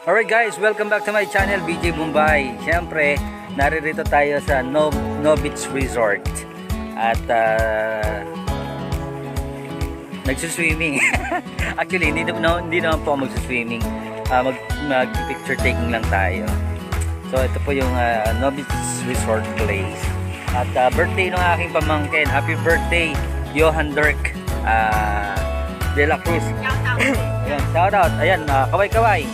Alright guys, welcome back to my channel, BJ Bombay. Siyempre, naririto tayo sa No Beach Resort. At nagsuswimming. Actually, hindi naman po ako magsuswimming. Mag-picture taking lang tayo. So ito po yung No Beach Resort place. At birthday ng aking pamangkin. Happy birthday, Johan Dirk De La Cruz. Ayan, shout out. Ayan, kaway-kaway.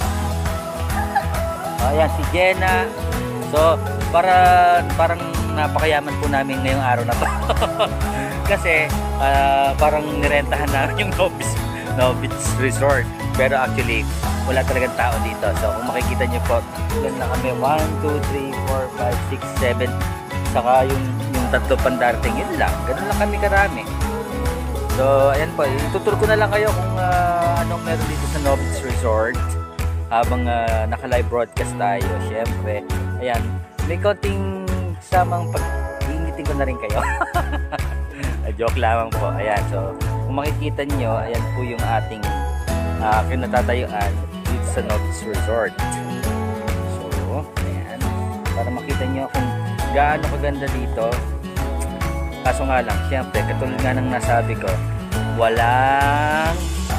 Ayan, si Jenna. So, parang napakayaman po namin ngayong araw na to. Kasi, parang nirentahan namin yung No Beach Resort. Pero actually, wala talagang tao dito. So, kung makikita nyo po, yan na kami. 1, 2, 3, 4, 5, 6, 7. Saka yung tatlo pandarating, yun lang. Ganun lang kami karami. So, ayan po. Ituturo ko na lang kayo kung anong meron dito sa No Beach Resort. Habang naka-live broadcast tayo, syempre. Ayan, may konting samang pag-iingitin ko na rin kayo. Joke lamang po. Ayan, so kung makikita nyo, ayan po yung ating kinatatayuan dito sa No Beach Resort. So, ayan. Para makita nyo kung gaano kaganda dito. Kaso nga lang, syempre, katulad nga ng nasabi ko, walang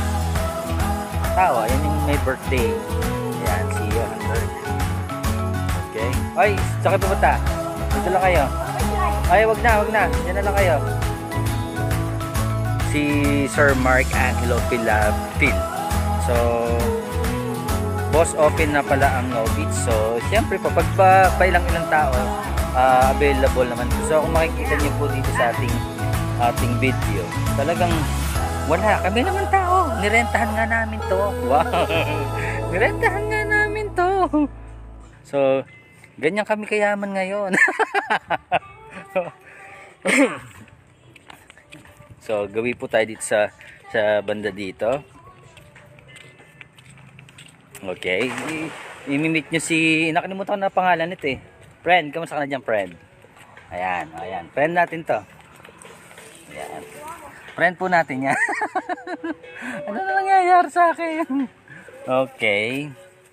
tao. Ayan yung may birthday. Ayan, si Johan Dirk. Okay. Ay, saka pumunta. Dito lang kayo. Ay, wag na. Diyan na lang kayo. Si Sir Mark Angelo Pilapil. So, boss open na pala ang No Beach. So, siyempre po, pag ilang tao, available naman. So, kung makikita niyo po dito sa ating video, talagang wala. Kami naman tao. Nirentahan nga namin to. Wow. Nirentahan nga namin to. So, ganyan kami kayaman ngayon. So, gawi po tayo dito sa banda dito. Okay. I-meet nyo si, nakalimutan ko na pangalan nito eh. Friend, kamusta ka na dyan, friend? Ayan. Friend natin to. Ayan. Friend po natin yan. Ano na nangyayari sa akin? Okay.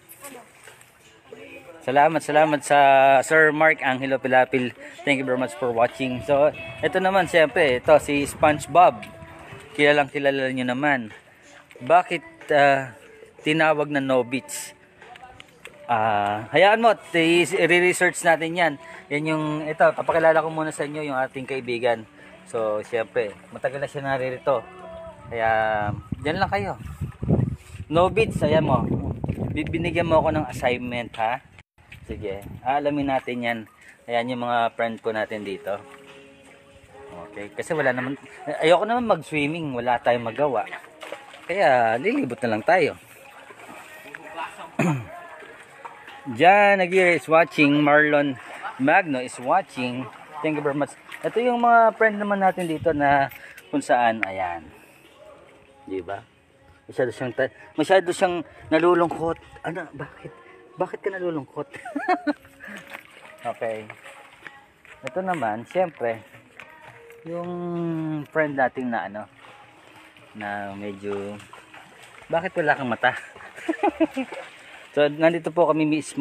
Salamat sa Sir Mark Angelo Pilapil. Thank you very much for watching. So, ito naman siyempre, ito si SpongeBob. Kilalang kilala nyo naman. Bakit tinawag na No Beach? Hayaan mo, i-research natin yan. Yan yung, ito, papakilala ko muna sa inyo yung ating kaibigan. So, siyempre, matagal na siya naririto. Kaya, dyan lang kayo. No Beach, ayan mo. Binigyan mo ako ng assignment, ha? Sige, alamin natin yan. Ayan yung mga friend ko natin dito. Okay, kasi wala naman, ayoko naman mag-swimming, wala tayong magawa. Kaya, lilibot na lang tayo. Jan Aguirre is watching. Marlon Magno is watching. Thank you very much. Ito yung mga friend naman natin dito na kung saan, ayan. Diba? Masyado siyang nalulungkot. Ano, bakit? Bakit ka nalulungkot? Okay. Ito naman, siyempre, yung friend natin na na medyo, bakit wala kang mata? So, nandito kami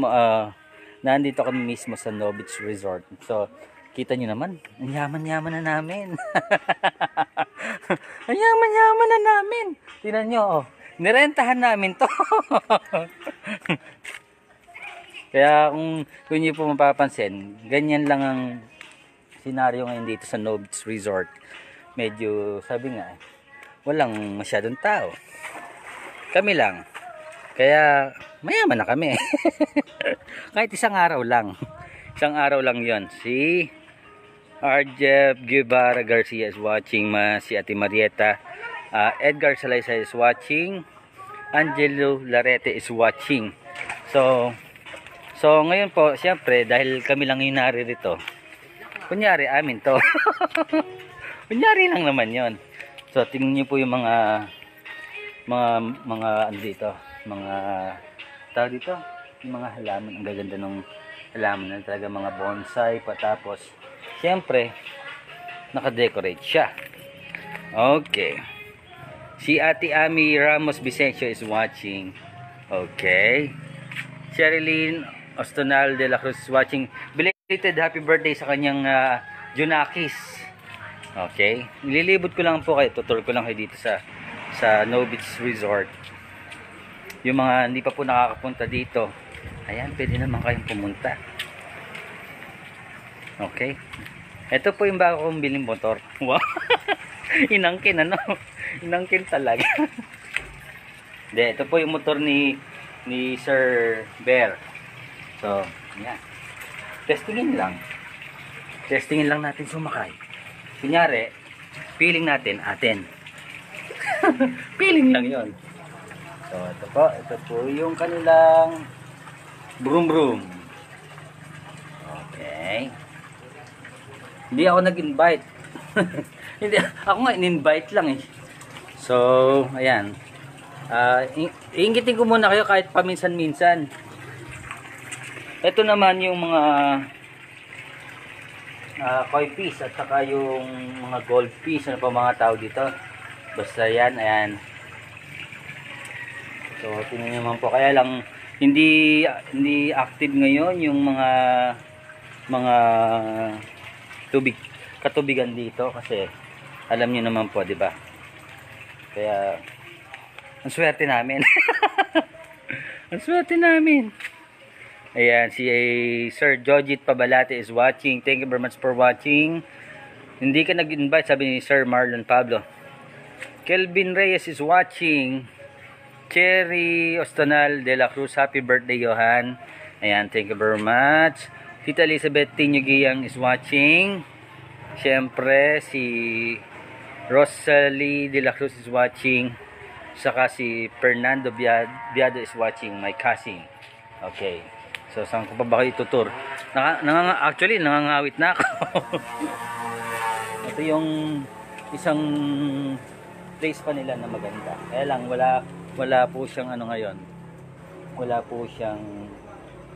mismo sa No Beach Resort. So, kita nyo naman, ang yaman-yaman na namin. Ang yaman-yaman na namin. Tingnan nyo, oh. Nirentahan namin to. Kaya kung nyo po mapapansin, ganyan lang ang senaryo ngayon dito sa No Beach Resort. Medyo, sabi nga, walang masyadong tao. Kami lang. Kaya, mayaman na kami. Kahit isang araw lang. Isang araw lang yon. Si Arjep Guevara Garcia is watching. Si Ate Marieta. Edgar Salaysay is watching. Angelo Larete is watching. So ngayon po, siyempre, dahil kami lang yung naririto, kunyari, amin to. Kunyari lang naman yon. So, tingnan niyo po yung mga ano dito, mga tao dito, yung mga halaman, ang gaganda ng halaman, talaga mga bonsai, patapos, siyempre, naka-decorate siya. Okay. Si Ate Ami Ramos Vicencio is watching. Okay. Sherilyn Ostonal de la Cruz is watching. Belated happy birthday sa kanyang Junakis. Okay. Nililibot ko lang po kayo. Tutur ko lang kayo dito sa No Beach Resort. Yung mga hindi pa po nakakapunta dito, ayan, pwede naman kayong pumunta. Okay. Ito po yung bago kong biling motor. Wow. Inangkin, ano? Inangkin talaga. Ito po yung motor ni Sir Bear. So, yan. Testingin lang. Testingin lang natin sumakay. Kunyari, feeling natin atin. Feeling lang yon. So, ito po yung kanilang broom broom. Okay. Hindi ako nag-invite. Hindi, ako nga in-invite lang eh. So, ayan. Iingitin ko muna kayo kahit paminsan-minsan. Ito naman yung mga koi fish at saka yung mga gold fish. Ano pa mga tao dito? Basta yan, ayan. So, tingnan nyo naman po. Kaya lang, hindi active ngayon yung mga katubigan dito kasi alam niyo naman po, 'di ba? Kaya ang swerte namin. Ang swerte namin. Ayan, si Sir Jojit Pabalate is watching. Thank you very much for watching. Hindi ka nag-invite, sabi ni Sir Marlon Pablo. Kelvin Reyes is watching. Cherry Ostonal de la Cruz, happy birthday, Johan. Ayan, thank you very much. Tita Elizabeth Tinyugiyang is watching. Siyempre, si Rosalie de la Cruz is watching. Saka si Fernando Biado is watching, my cousin. Okay. So, saan ko pa ba kayo tutur? Actually, nangangawit na ako. Ito yung isang place pa nila na maganda. Kaya lang, wala po siyang ano ngayon. Wala po siyang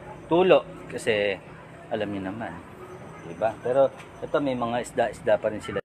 tulo. Kasi, alam niyo naman. Diba? Pero, ito may mga isda-isda pa rin sila